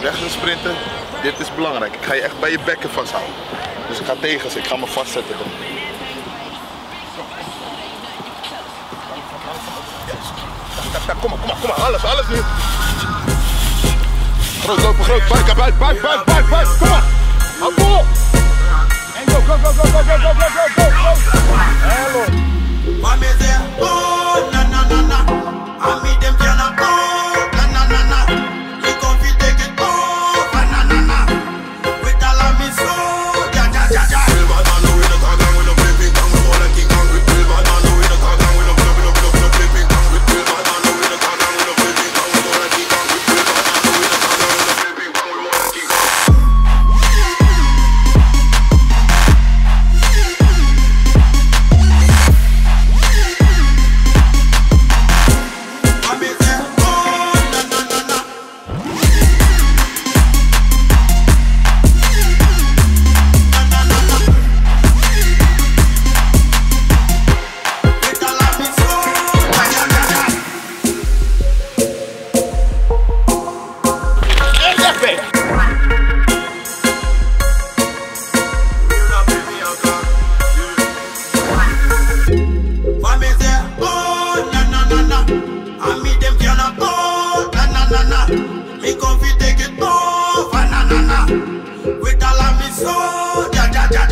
weg gaan sprinten, dit is belangrijk. Ik ga je echt bij je bekken vasthouden. Dus ik ga tegen ze, ik ga me vastzetten. Kom maar, alles nu. Groot lopen, buik, kom maar. Hou vol. En go. Hello. What me say? Oh, na. I meet them cannot go. Na. We come fi take it off. Na. With all of me so. Ja. Real bad man, we no talk and we no play big bang. We wanna kick on with real bad man, we no talk and we no play big bang. With real bad man, we no talk and we no play big bang. We wanna kick on with real bad man, we no talk and we no play big bang. We wanna kick on. Me come fi take it off, na. With all of me so, ja.